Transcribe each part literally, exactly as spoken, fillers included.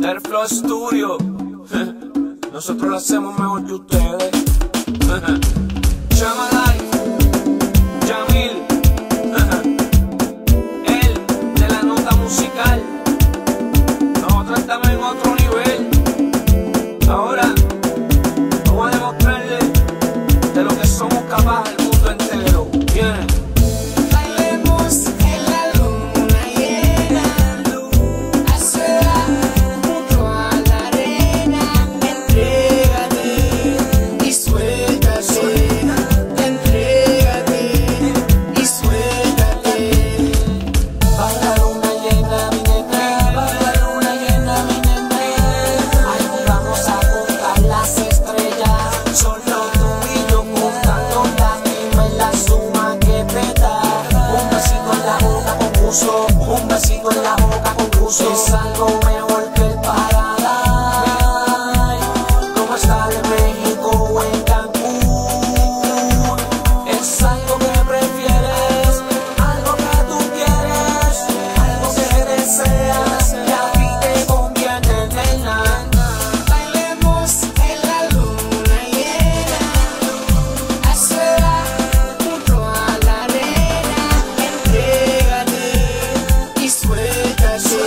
Airflow Studio. Nosotros lo hacemos mejor que ustedes. Chama Life, Yamil, él de la nota musical. Nosotros estamos en otro nivel. Ahora vamos a demostrarle de lo que somos capaces al mundo entero. Viene. Un besito en la boca con gusto es algo mejor que el Paradise. Como estar en México o en Cancún, es algo que prefieres, algo que tú quieres, algo que deseas y a ti te conviene, nena. Bailemos en la luna llena, a solas junto a la arena. Entrégate y suéltate,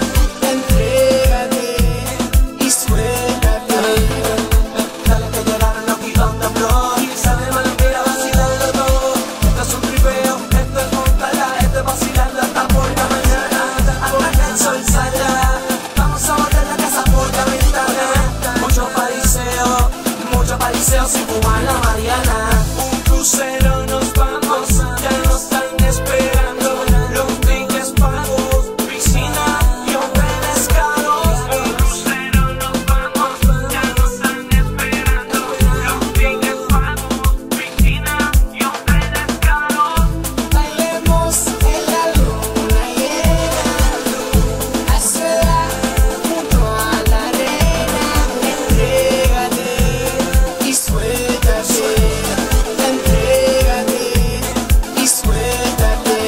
entrégate y suéltate. Dale que llegaron los Kid on the Block. Sale mal, mira, vacilando todo. Esto es un tripeo, esto es montarla, esto es vacilando hasta por la mañana, hasta que el sol salga. Vamos a botar la casa por la ventana. Mucho pariseo, mucho pariseo sin fumar la mariana. Un crucero nos vamos, ya nos están esperando. Los tickets pagos, piscina y hoteles caros. Un crucero nos vamos, ya nos están esperando. Los tickets pagos, piscina y hoteles caros. Bailemos en la luna llena, a solas junto a la arena. Entrégate y suéltate, entrégate y suéltate.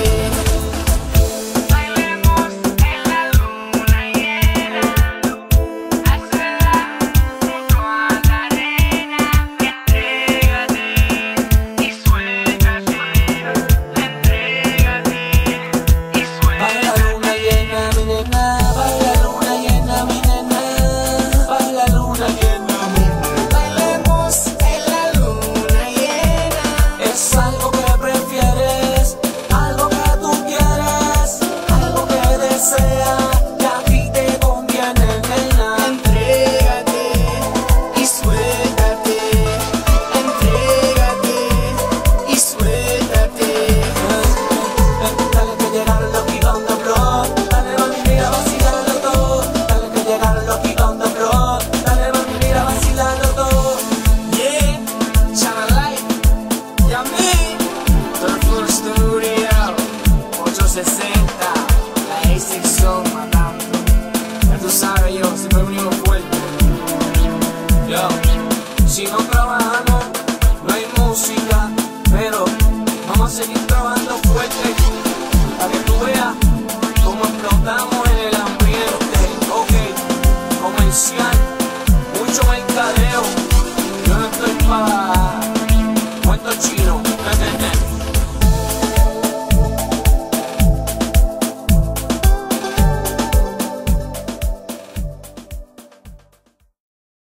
Bailemos en la luna llena, a solas junto a la arena. Entrégate y suéltate, entrégate y Baila suéltate. luna llena, mi nena, baila luna llena, mi nena, baila luna llena, mi nena. Bailemos en la luna llena, Es algo que prefieres, algo que tú quieres, algo que deseas